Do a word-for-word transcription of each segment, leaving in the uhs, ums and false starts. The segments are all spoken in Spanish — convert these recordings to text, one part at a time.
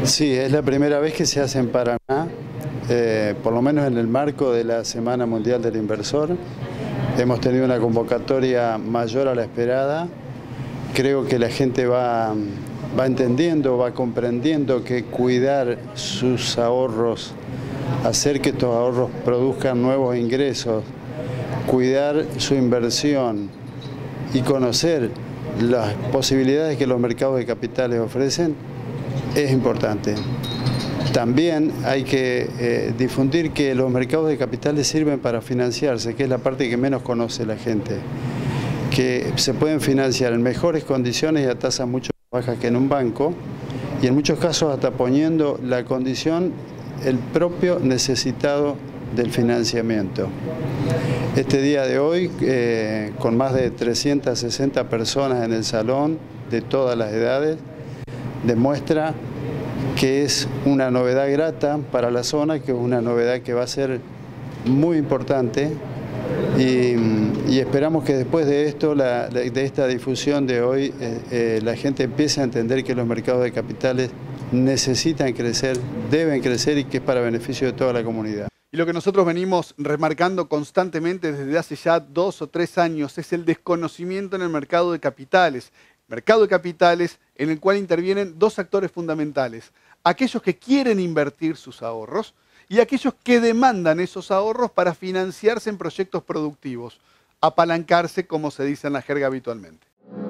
Sí, es la primera vez que se hace en Paraná, eh, por lo menos en el marco de la Semana Mundial del Inversor. Hemos tenido una convocatoria mayor a la esperada. Creo que la gente va, va entendiendo, va comprendiendo que cuidar sus ahorros, hacer que estos ahorros produzcan nuevos ingresos, cuidar su inversión y conocer las posibilidades que los mercados de capitales ofrecen es importante. También hay que eh, difundir que los mercados de capitales sirven para financiarse, que es la parte que menos conoce la gente, que se pueden financiar en mejores condiciones y a tasas mucho más bajas que en un banco, y en muchos casos hasta poniendo la condición el propio necesitado del financiamiento. Este día de hoy, eh, con más de trescientas sesenta personas en el salón de todas las edades, demuestra que es una novedad grata para la zona, que es una novedad que va a ser muy importante y, y esperamos que después de esto, la, de esta difusión de hoy, eh, eh, la gente empiece a entender que los mercados de capitales necesitan crecer, deben crecer y que es para beneficio de toda la comunidad. Y lo que nosotros venimos remarcando constantemente desde hace ya dos o tres años es el desconocimiento en el mercado de capitales. Mercado de capitales en el cual intervienen dos actores fundamentales. Aquellos que quieren invertir sus ahorros y aquellos que demandan esos ahorros para financiarse en proyectos productivos. Apalancarse, como se dice en la jerga habitualmente.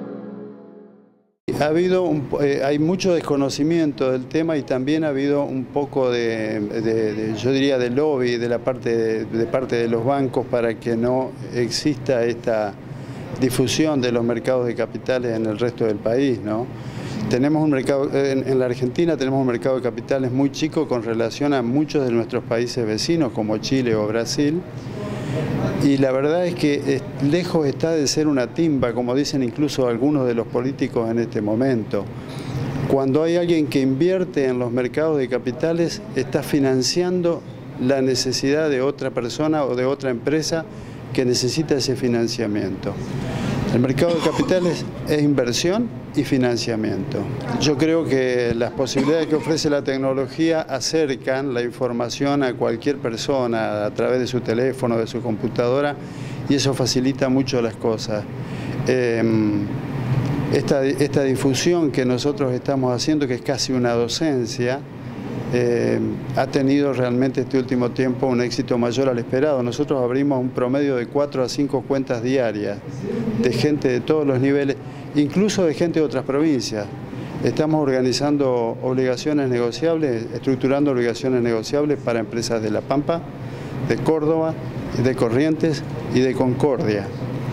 Ha habido un, eh, hay mucho desconocimiento del tema y también ha habido un poco de, de, de yo diría, de lobby de la parte de, de parte de los bancos para que no exista esta difusión de los mercados de capitales en el resto del país, ¿no? Tenemos un mercado, en, en la Argentina tenemos un mercado de capitales muy chico con relación a muchos de nuestros países vecinos como Chile o Brasil. Y la verdad es que lejos está de ser una timba, como dicen incluso algunos de los políticos en este momento. Cuando hay alguien que invierte en los mercados de capitales, está financiando la necesidad de otra persona o de otra empresa que necesita ese financiamiento. El mercado de capitales es inversión y financiamiento. Yo creo que las posibilidades que ofrece la tecnología acercan la información a cualquier persona a través de su teléfono, de su computadora, y eso facilita mucho las cosas. Eh, esta, esta difusión que nosotros estamos haciendo, que es casi una docencia, Eh, ha tenido realmente este último tiempo un éxito mayor al esperado. Nosotros abrimos un promedio de cuatro a cinco cuentas diarias de gente de todos los niveles, incluso de gente de otras provincias. Estamos organizando obligaciones negociables, estructurando obligaciones negociables para empresas de La Pampa, de Córdoba, de Corrientes y de Concordia.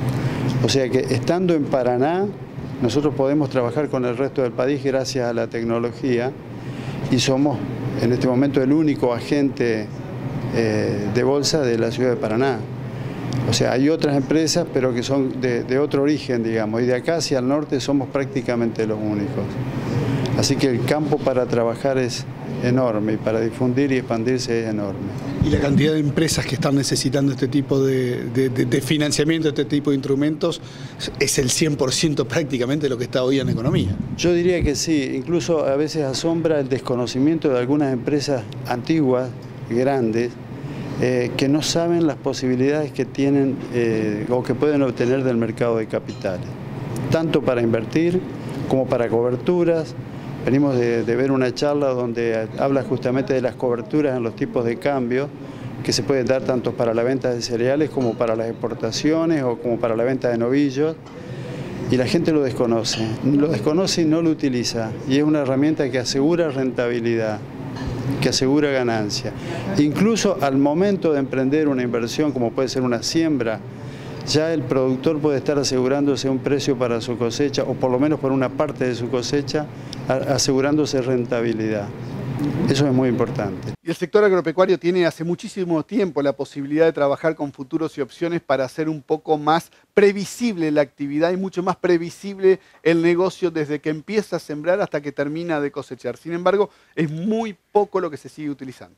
O sea que estando en Paraná, nosotros podemos trabajar con el resto del país gracias a la tecnología y somos en este momento el único agente eh, de bolsa de la ciudad de Paraná. O sea, hay otras empresas, pero que son de, de otro origen, digamos, y de acá hacia el norte somos prácticamente los únicos. Así que el campo para trabajar es enorme y para difundir y expandirse es enorme. ¿Y la cantidad de empresas que están necesitando este tipo de, de, de, de financiamiento, este tipo de instrumentos, es el cien por ciento prácticamente de lo que está hoy en economía? Yo diría que sí, incluso a veces asombra el desconocimiento de algunas empresas antiguas, grandes, eh, que no saben las posibilidades que tienen eh, o que pueden obtener del mercado de capitales, tanto para invertir como para coberturas. Venimos de, de ver una charla donde habla justamente de las coberturas en los tipos de cambio que se pueden dar tanto para la venta de cereales como para las exportaciones o como para la venta de novillos, y la gente lo desconoce, lo desconoce y no lo utiliza, y es una herramienta que asegura rentabilidad, que asegura ganancia. Incluso al momento de emprender una inversión como puede ser una siembra, ya el productor puede estar asegurándose un precio para su cosecha, o por lo menos por una parte de su cosecha, asegurándose rentabilidad. Eso es muy importante. Y el sector agropecuario tiene hace muchísimo tiempo la posibilidad de trabajar con futuros y opciones para hacer un poco más previsible la actividad y mucho más previsible el negocio desde que empieza a sembrar hasta que termina de cosechar. Sin embargo, es muy poco lo que se sigue utilizando.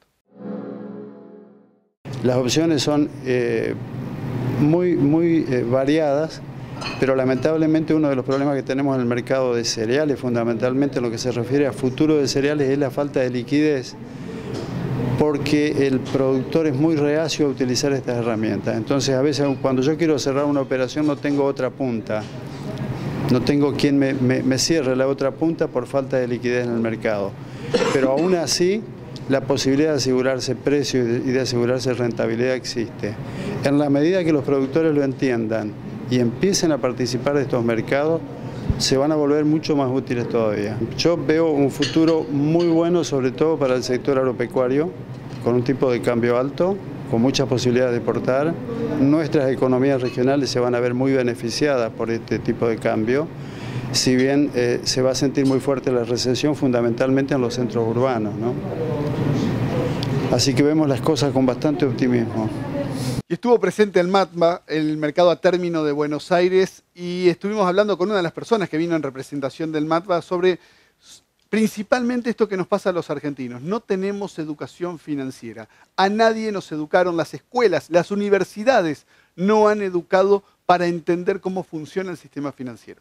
Las opciones son eh, muy, muy eh, variadas pero lamentablemente uno de los problemas que tenemos en el mercado de cereales, fundamentalmente en lo que se refiere a futuro de cereales, es la falta de liquidez, porque el productor es muy reacio a utilizar estas herramientas. Entonces a veces cuando yo quiero cerrar una operación no tengo otra punta, no tengo quien me, me, me cierre la otra punta por falta de liquidez en el mercado. Pero aún así la posibilidad de asegurarse precio y de asegurarse rentabilidad existe. En la medida que los productores lo entiendan y empiecen a participar de estos mercados, se van a volver mucho más útiles todavía. Yo veo un futuro muy bueno, sobre todo para el sector agropecuario, con un tipo de cambio alto, con muchas posibilidades de exportar. Nuestras economías regionales se van a ver muy beneficiadas por este tipo de cambio, si bien eh, se va a sentir muy fuerte la recesión fundamentalmente en los centros urbanos, ¿no? Así que vemos las cosas con bastante optimismo. Y estuvo presente el MATBA, el mercado a término de Buenos Aires, y estuvimos hablando con una de las personas que vino en representación del MATBA sobre principalmente esto que nos pasa a los argentinos. No tenemos educación financiera. A nadie nos educaron, las escuelas, las universidades no han educado para entender cómo funciona el sistema financiero.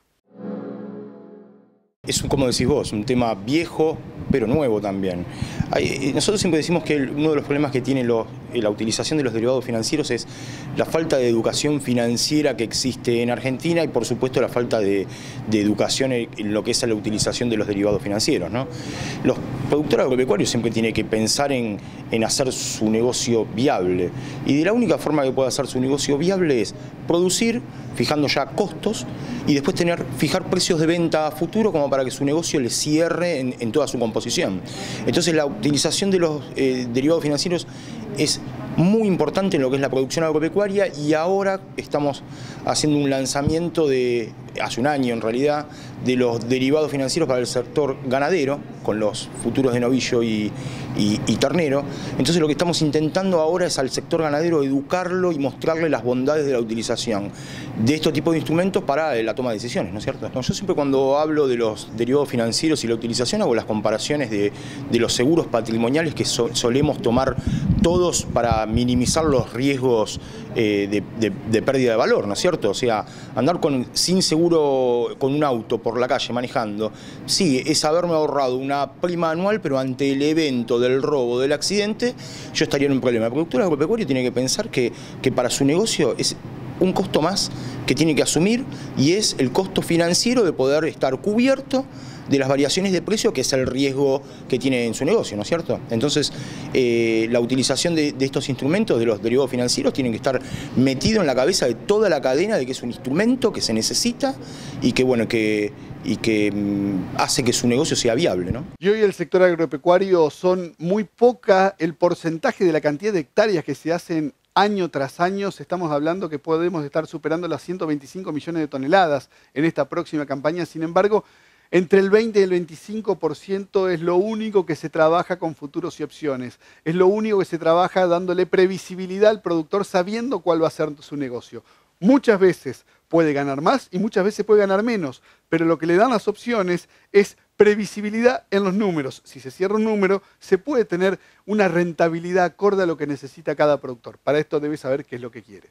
Es, como decís vos, un tema viejo, pero nuevo también. Hay, nosotros siempre decimos que el, uno de los problemas que tiene lo, la utilización de los derivados financieros es la falta de educación financiera que existe en Argentina y, por supuesto, la falta de, de educación en, en lo que es la utilización de los derivados financieros, ¿no? Los productores agropecuarios siempre tienen que pensar en, en hacer su negocio viable. Y de la única forma que puede hacer su negocio viable es producir, fijando ya costos, y después tener, fijar precios de venta a futuro como para que su negocio le cierre en, en toda su composición. Entonces la utilización de los eh, derivados financieros es muy importante en lo que es la producción agropecuaria, y ahora estamos haciendo un lanzamiento de, hace un año en realidad, de los derivados financieros para el sector ganadero, con los futuros de novillo y, y, y ternero. Entonces lo que estamos intentando ahora es al sector ganadero educarlo y mostrarle las bondades de la utilización de este tipo de instrumentos para la toma de decisiones, ¿no es cierto? No, yo siempre cuando hablo de los derivados financieros y la utilización hago las comparaciones de, de los seguros patrimoniales que so, solemos tomar todos para minimizar los riesgos eh, de, de, de pérdida de valor, ¿no es cierto? O sea, andar con, sin seguro con un auto por la calle manejando, sí, es haberme ahorrado una prima anual, pero ante el evento del robo, del accidente, yo estaría en un problema. El productor agropecuario tiene que pensar que, que para su negocio es un costo más que tiene que asumir, y es el costo financiero de poder estar cubierto de las variaciones de precio, que es el riesgo que tiene en su negocio, ¿no es cierto? Entonces, eh, la utilización de, de estos instrumentos, de los derivados financieros, tienen que estar metido en la cabeza de toda la cadena de que es un instrumento que se necesita y que, bueno, que, y que mm, hace que su negocio sea viable, ¿no? Y hoy el sector agropecuario son muy poca el porcentaje de la cantidad de hectáreas que se hacen año tras año. Estamos hablando que podemos estar superando las ciento veinticinco millones de toneladas en esta próxima campaña. Sin embargo, entre el veinte y el veinticinco por ciento es lo único que se trabaja con futuros y opciones. Es lo único que se trabaja dándole previsibilidad al productor, sabiendo cuál va a ser su negocio. Muchas veces puede ganar más y muchas veces puede ganar menos, pero lo que le dan las opciones es previsibilidad en los números. Si se cierra un número, se puede tener una rentabilidad acorde a lo que necesita cada productor. Para esto debe saber qué es lo que quiere.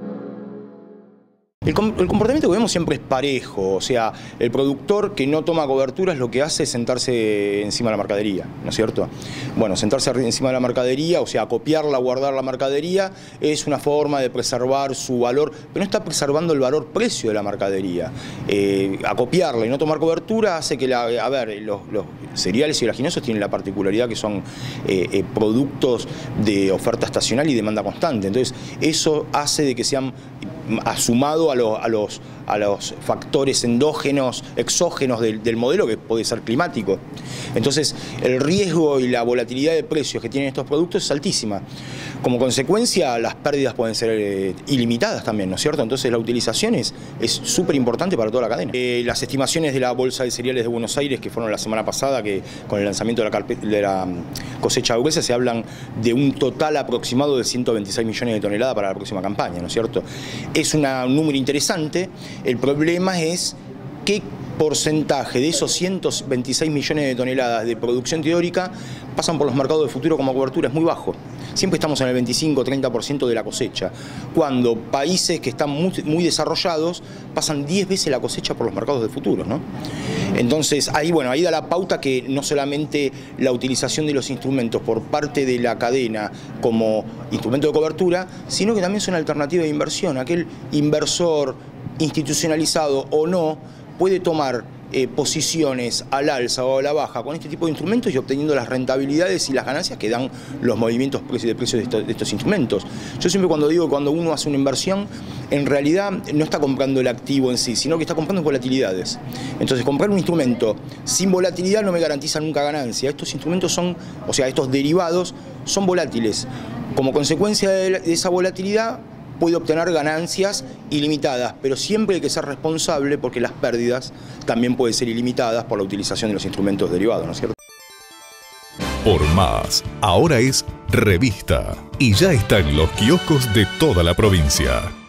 El, el comportamiento que vemos siempre es parejo, o sea, el productor que no toma coberturas lo que hace es sentarse encima de la mercadería, ¿no es cierto? Bueno, sentarse encima de la mercadería, o sea, copiarla, guardar la mercadería, es una forma de preservar su valor, pero no está preservando el valor precio de la mercadería. Eh, acopiarla y no tomar cobertura hace que, la, a ver, los, los cereales y oleaginosos tienen la particularidad que son eh, eh, productos de oferta estacional y demanda constante, entonces eso hace de que sean asumado a, lo, a, los, a los factores endógenos, exógenos del, del modelo, que puede ser climático. Entonces, el riesgo y la volatilidad de precios que tienen estos productos es altísima. Como consecuencia, las pérdidas pueden ser eh, ilimitadas también, ¿no es cierto? Entonces, la utilización es súper importante para toda la cadena. Eh, las estimaciones de la Bolsa de Cereales de Buenos Aires, que fueron la semana pasada, que con el lanzamiento de la, de la cosecha gruesa, se hablan de un total aproximado de ciento veintiséis millones de toneladas para la próxima campaña, ¿no es cierto? Es una, un número interesante. El problema es qué porcentaje de esos ciento veintiséis millones de toneladas de producción teórica pasan por los mercados de futuro como cobertura. Es muy bajo. siempre estamos en el veinticinco, treinta por ciento de la cosecha, cuando países que están muy, muy desarrollados pasan diez veces la cosecha por los mercados de futuros, ¿no? Entonces, ahí, bueno, ahí da la pauta que no solamente la utilización de los instrumentos por parte de la cadena como instrumento de cobertura, sino que también son alternativas de inversión. Aquel inversor institucionalizado o no puede tomar eh, posiciones al alza o a la baja con este tipo de instrumentos y obteniendo las rentabilidades y las ganancias que dan los movimientos de precios de estos, de estos instrumentos. Yo siempre cuando digo que cuando uno hace una inversión, en realidad no está comprando el activo en sí, sino que está comprando volatilidades. Entonces, comprar un instrumento sin volatilidad no me garantiza nunca ganancia. Estos instrumentos son, o sea, estos derivados son volátiles. Como consecuencia de esa volatilidad, puede obtener ganancias ilimitadas, pero siempre hay que ser responsable porque las pérdidas también pueden ser ilimitadas por la utilización de los instrumentos derivados, ¿no es cierto? Por Más, ahora es Revista y ya está en los kioscos de toda la provincia.